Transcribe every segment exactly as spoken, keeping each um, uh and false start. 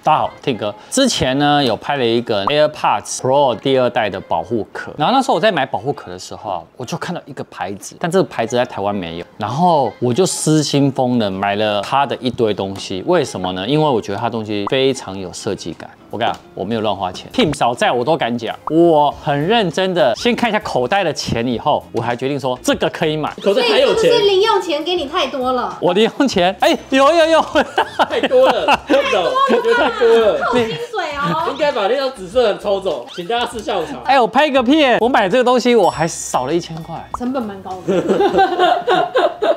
大家好，Tim哥。之前呢有拍了一个 AirPods Pro 第二代的保护壳，然后那时候我在买保护壳的时候啊，我就看到一个牌子，但这个牌子在台湾没有，然后我就失心疯的买了它的一堆东西。为什么呢？因为我觉得它东西非常有设计感。我跟你讲，我没有乱花钱 ，Tim 少在我都敢讲，我很认真的先看一下口袋的钱，以后我还决定说这个可以买。 口袋还有钱， 是零用钱给你太多了。 我零用钱，哎、欸，有有有， 太多了，太多了，感觉太多了， 扣薪水哦。 应该把那张紫色的抽走，请大家试下午茶。 哎、欸，我拍个片，我买这个东西我还少了一千块， 成本蛮高的。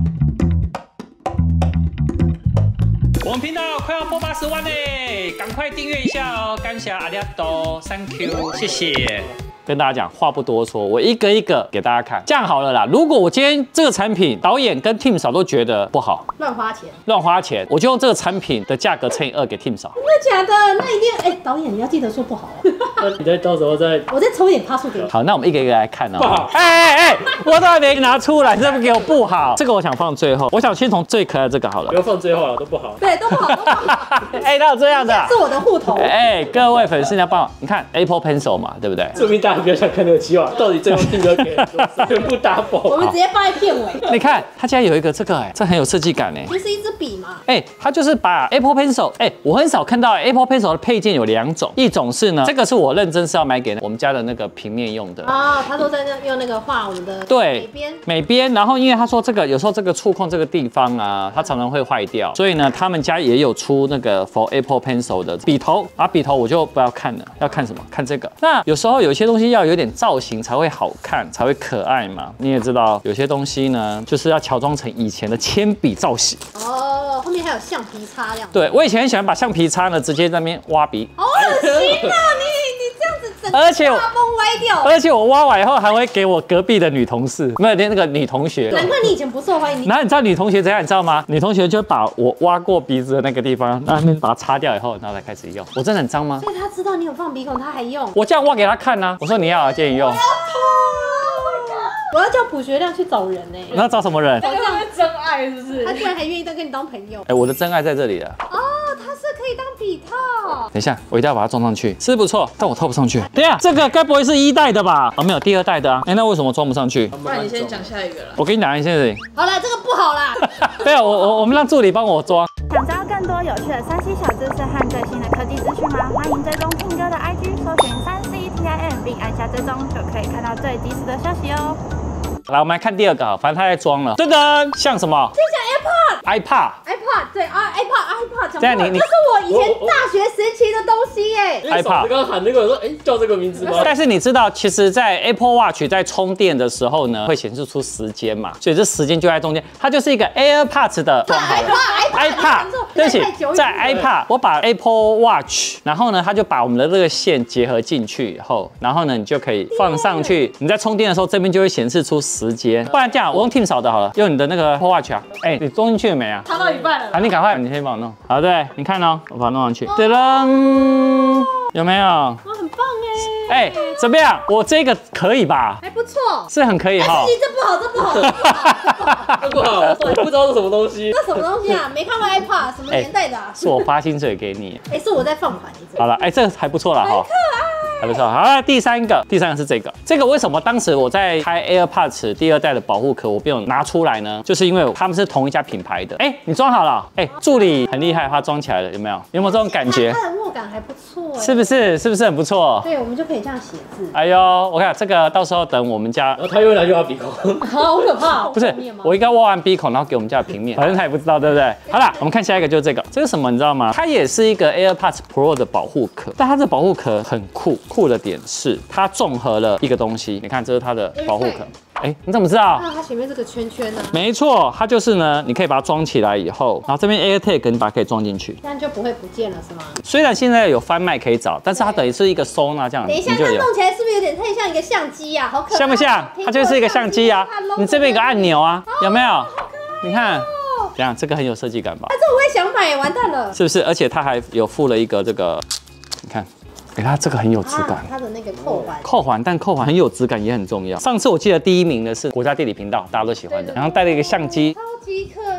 我们频道快要破八十万嘞，赶快订阅一下哦！感谢阿里阿多 ，Thank you， 谢谢。跟大家讲，话不多说，我一个一个给大家看。这样好了啦，如果我今天这个产品导演跟 Tim 嫂都觉得不好， 乱花钱， 乱花钱，我就用这个产品的价格乘以二给 Tim 嫂。 真的假的？那一定哎、欸，导演你要记得说不好哦。 那你再到时候再， 我再抽一点趴数给你。 好，那我们一个一个来看哦。 不好， 哎哎哎，我都还没拿出来，你这不给我不好。这个我想放最后，我想先从最可爱的这个好了。 不要放最后了，都不好。 对，都不好，都不好。 哎，哪有这样的、啊？ 是我的户头。 哎，各位粉丝，你要帮我，你看 Apple Pencil 嘛，对不对？ 说明大家比较想看那个计划，到底最后定格给全部 double。 我们直接放在片尾。 你看，它竟然有一个这个、哎，这很有设计感哎。 不是一支笔吗？ 哎，它就是把 Apple Pencil， 哎，我很少看到 Apple Pencil 的配件有两种，一种是呢，这个是我认真是要买给我们家的那个平面用的。 啊，他都在那用那个画我们的对美边。 美边，然后因为他说这个有时候这个触控这个地方啊，它常常会坏掉，所以呢，他们家也有出那个 for Apple Pencil 的笔头，啊，笔头我就不要看了，要看什么？看这个。那有时候有些东西要有点造型才会好看，才会可爱嘛。你也知道，有些东西呢，就是要乔装成以前的铅笔造型。 哦，后面还有橡皮擦这样。 对，我以前很喜欢把橡皮擦呢直接在那边挖鼻。 好恶心啊！你你这样子整个而且我画风歪掉。 而且我挖完以后还会给我隔壁的女同事，没有那个女同学。 难怪你以前不受欢迎。 然后你知道女同学怎样？你知道吗？女同学就把我挖过鼻子的那个地方，那边把它擦掉以后，然后才开始用。我真的很脏吗？ 所以他知道你有放鼻孔，他还用。 我这样挖给他看啊，我说你要啊，建议用。 我要叫卜学亮去找人呢、欸。 你要找什么人？ 这样是真爱是不是？ 他居然还愿意再跟你当朋友。 哎、欸，我的真爱在这里了。 哦，他是可以当笔套。 等一下，我一定要把它装上去，是不错，但我套不上去。等一下，这个该不会是一代的吧？哦，没有，第二代的啊。哎、欸，那为什么装不上去？ 不然你先讲下一个了。 我跟你讲一件事情。 好了，这个不好啦。 没有，我我我们让助理帮我装。 想知道更多有趣的三 C 小知识和最新的科技资讯吗？欢迎追踪Tim哥的 I G， 搜寻三 C T I M， 并按下追踪，就可以看到最及时的消息哦。 来，我们来看第二个，反正他在装了。噔噔，像什么？ 就像 iPad。iPad。 对啊 ，iPad，iPad， 这样你你这是我以前大学时期的东西耶。 iPad 刚刚喊那个说，哎，叫这个名字吗？ 但是你知道，其实，在 Apple Watch 在充电的时候呢，会显示出时间嘛，所以这时间就在中间，它就是一个 AirPods 的装好了。iPad， 对不起，在 iPad 我把 Apple Watch， 然后呢，它就把我们的这个线结合进去以后，然后呢，你就可以放上去。你在充电的时候，这边就会显示出时间。不然这样，我用 Tim 扫的好了，用你的那个 Apple Watch 啊。哎，你装进去了没啊？ 插到一半了。 啊，你赶快，你先帮我弄。好，对，你看哦，我把它弄上去。噔噔，有没有？ 哇，很棒哎。 哎，怎么样？我这个可以吧？ 还不错， 是很可以哈。 这不好，这不好，这不好， 这不好，我不知道是什么东西。 这什么东西啊？没看过 iPad， 什么年代的啊？ 是我发薪水给你。 哎，是我在放款。 好了，哎，这个还不错了哈。还不错，好，第三个，第三个是这个，这个为什么当时我在开 AirPods 第二代的保护壳，我没有拿出来呢？就是因为他们是同一家品牌的。哎，你装好了？哎，助理很厉害，他装起来了，有没有？有没有这种感觉？ 它的握感还不错， 是不是？是不是很不错？ 对，我们就可以这样写字。 哎呦，我看这个到时候等我们家， 然后他又来就要鼻孔， 好可怕！ 不是，我应该挖完鼻孔，然后给我们家的平面，反正他也不知道，对不对？好了，我们看下一个，就是这个，这是什么？你知道吗？它也是一个 AirPods Pro 的保护壳，但它这保护壳很酷，酷的点是。它综合了一个东西，你看，这是它的保护壳。哎，你怎么知道？ 啊，它前面这个圈圈呢？ 没错，它就是呢，你可以把它装起来以后，然后这边 AirTag 你把它可以装进去， 这样就不会不见了，是吗？ 虽然现在有翻麦可以找，但是它等于是一个收纳这样， 等一下，它弄起来是不是有点太像一个相机啊？好可爱， 像不像？它就是一个相机啊，你这边有个按钮啊，有没有？你看。这样，这个很有设计感吧？ 啊，这我也想买，完蛋了， 是不是？而且它还有附了一个这个，你看。哎，它这个很有质感， 它的那个扣环， 扣环，但扣环很有质感，也很重要。上次我记得第一名的是国家地理频道，大家都喜欢的，然后带了一个相机， 超级可爱。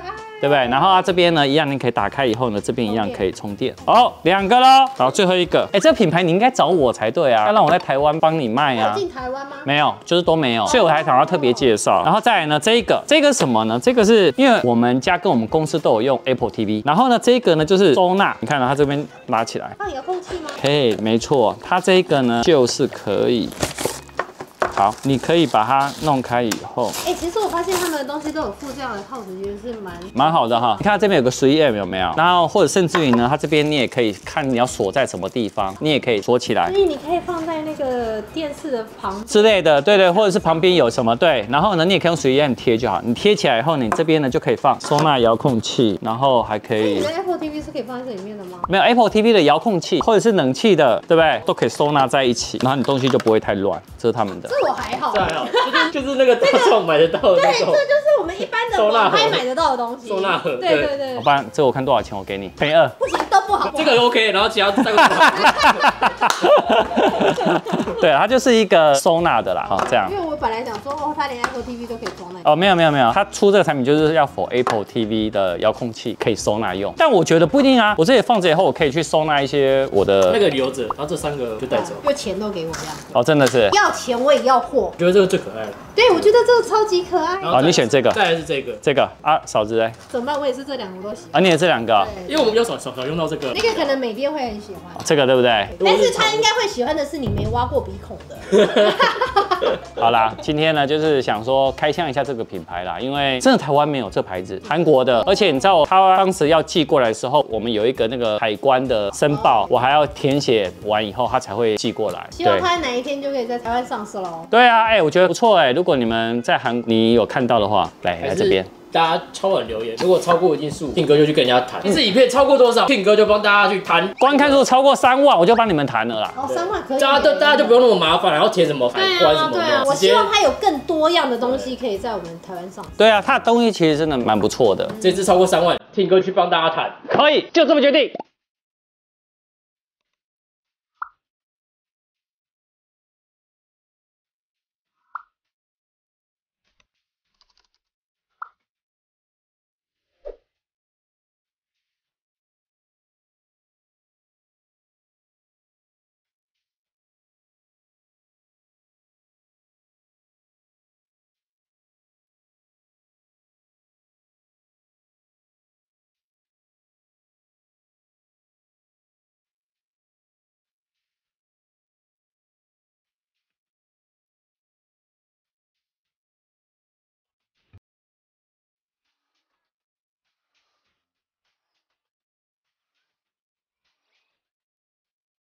对不对？然后它这边呢，一样你可以打开以后呢，这边一样可以充电。哦，两个喽。好，最后一个，哎，这个品牌你应该找我才对啊，要让我在台湾帮你卖啊。 进台湾吗？ 没有，就是都没有，所以我还想要特别介绍。然后再来呢，这一个，这个是什么呢？这个是因为我们家跟我们公司都有用 Apple T V， 然后呢，这个呢就是收纳，你看到它这边拉起来， 放遥控器吗？ 嘿，没错，它这个呢就是可以。好，你可以把它弄开以后， 哎、欸，其实我发现他们的东西都有附这样的套子，其实是蛮蛮好的哈。你看它这边有个十一 M 有没有？然后或者甚至于呢，它这边你也可以看你要锁在什么地方，你也可以锁起来。 所以你可以放在那个电视的旁之类的，对对，或者是旁边有什么对，然后呢，你也可以用十一 M 贴就好。你贴起来以后，你这边呢就可以放收纳遥控器，然后还可以。 你的 Apple T V 是可以放在这里面的吗？ 没有 Apple T V 的遥控器或者是冷气的，对不对？都可以收纳在一起，然后你东西就不会太乱。这是他们的。 这我还好。 这还好。就是那个大众买得到的对，这那种。 就是我们一般的网拍买得到的东西。 收纳盒。 对对对。 好吧，这我看多少钱，我给你乘以二。 不行，都不好。 这个 OK， 然后其他三个不好。 对，它就是一个收纳的啦，好这样。 因为我本来想说，哦，它连 Apple T V 都可以装那。 哦，没有没有没有，它出这个产品就是要 for Apple T V 的遥控器可以收纳用，但我觉得不一定啊。我这里放着以后，我可以去收纳一些我的那个留着，然后这三个就带走。 就钱都给我这样。 哦，真的是。 要钱我也要货。 我觉得这个最可爱了。 对，我觉得这个超级可爱。 好，你选这个。 再来是这个。 这个啊，嫂子嘞？ 怎么办？我也是这两个都喜欢。 啊，你也这两个？ 因为我们比较少少少用到这个。 那个可能美编会很喜欢。 这个对不对？ 但是他应该会喜欢的是你没挖过鼻孔的。 好啦，今天呢就是想说开箱一下这个品牌啦，因为真的台湾没有这牌子，韩国的，而且你知道他当时要寄过来的时候，我们有一个那个海关的申报，我还要填写完以后他才会寄过来。 希望他哪一天就可以在台湾上市喽。 对啊，哎、欸，我觉得不错哎、欸，如果你们在韩你有看到的话，来来这边。 大家敲碗留言，如果超过一定数，King哥就去跟人家谈。一支影片超过多少，King哥就帮大家去谈。 观看数超过三万，我就帮你们谈了啦。 哦，三万可以。 大家都大家就不用那么麻烦，然后填什么海关什么的。 对啊，我希望它有更多样的东西可以在我们台湾上市。 对啊，它的东西其实真的蛮不错的。 这支超过三万，King哥去帮大家谈， 可以，就这么决定。